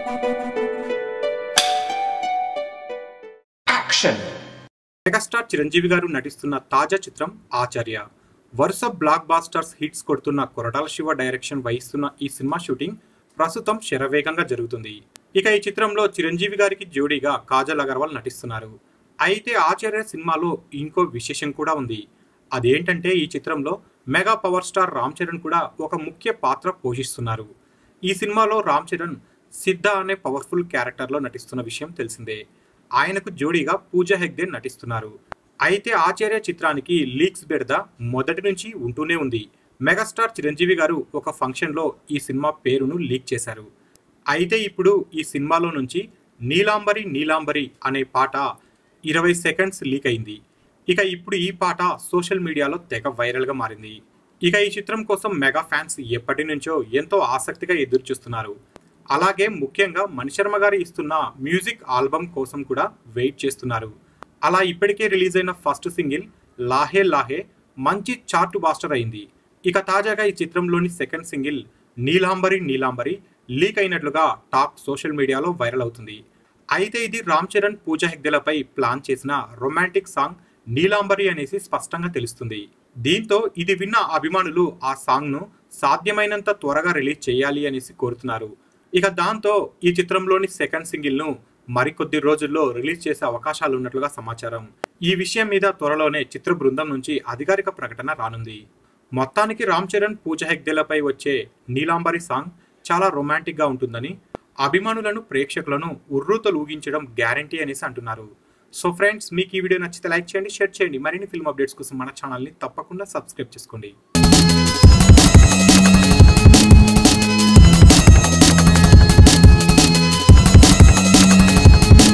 Action. Megastar Chiranjeevi గారు నటిస్తున్న తాజా చిత్రం ఆచార్య. వరుస బ్లాక్ బాస్టర్స్ హిట్స్ కొడుతున్న కొరటాల శివ డైరెక్షన్ వహిస్తున్న ఈ సినిమా షూటింగ్ ప్రస్తుతం శరవేగంగా జరుగుతుంది. ఇక ఈ చిత్రంలో చిరంజీవి గారికి జోడీగా కాజల్ అగర్వాల్ నటిస్తున్నారు. అయితే ఆచార్య సినిమాలో ఇంకో విశేషం కూడా ఉంది. అదేంటంటే ఈ చిత్రంలో mega power star Ram Charan కూడా ఒక ముఖ్య పాత్ర పోషిస్తున్నారు. ఈ సినిమాలో రామ్ చరణ్ సిద్ధ అనే పవర్ఫుల్ క్యారెక్టర్లో నటిస్తున్న విషయం తెలిసిందే. ఆయనకు జోడీగా పూజా హెగ్డే నటిస్తున్నారు. అయితే ఆచార్య చిత్రానికి లీక్స్ బెడద మొదటి నుంచి ఉంటూనే ఉంది. మెగాస్టార్ చిరంజీవి గారు ఒక ఫంక్షన్లో ఈ సినిమా పేరును లీక్ చేశారు. అయితే ఇప్పుడు ఈ సినిమాలో నుంచి నీలాంబరి నీలాంబరి అనే పాట 20 సెకండ్స్ లీక్ అయింది. ఇక ఇప్పుడు ఈ పాట సోషల్ మీడియాలో తెగ వైరల్గా మారింది. ఇక ఈ చిత్రం కోసం మెగా ఫ్యాన్స్ ఎప్పటి నుంచో ఎంతో ఆసక్తిగా ఎదురు చూస్తున్నారు. అలాగే ముఖ్యంగా మణిశర్మ గారు ఇస్తున్న మ్యూజిక్ ఆల్బమ్ కోసం కూడా వెయిట్ చేస్తున్నారు. అలా ఇప్పటికే రిలీజ్ అయిన ఫస్ట్ సింగిల్ లాహే లాహే మంచి చార్ట్ బాస్టర్ అయింది. ఇక తాజాగా ఈ చిత్రంలోని second single Neelambari Neelambari leak అయినట్లుగా టాక్ సోషల్ మీడియాలో వైరల్ అవుతుంది. అయితే ఇది రామ్ చరణ్ పూజా హెగ్డేలపై ప్లాన్ చేసిన రొమాంటిక్ సాంగ్ నీలాంబరి అనేసి స్పష్టంగా తెలుస్తుంది. దీంతో ఇది విన్న అభిమానులు ఆ సాంగ్ను సాధ్యమైనంత త్వరగా రిలీజ్ చేయాలి అనేసి కోరుతున్నారు. ఇక దాంతో ఈ చిత్రంలోని సెకండ్ సింగిల్ను మరికొద్ది రోజుల్లో రిలీజ్ చేసే అవకాశాలు ఉన్నట్లుగా సమాచారం. ఈ విషయం మీద త్వరలోనే చిత్ర బృందం నుంచి అధికారిక ప్రకటన రానుంది. మొత్తానికి రామ్ చరణ్ పూజా హెగ్డేలపై వచ్చే నీలాంబరి సాంగ్ చాలా రొమాంటిక్గా ఉంటుందని అభిమానులను ప్రేక్షకులను ఉర్రూతలూగించడం గ్యారంటీ అనేసి అంటున్నారు. సో ఫ్రెండ్స్, మీకు ఈ వీడియో నచ్చితే లైక్ చేయండి, షేర్ చేయండి. మరిన్ని ఫిల్మ్ అప్డేట్స్ కోసం మన ఛానల్ని తప్పకుండా సబ్స్క్రైబ్ చేసుకోండి.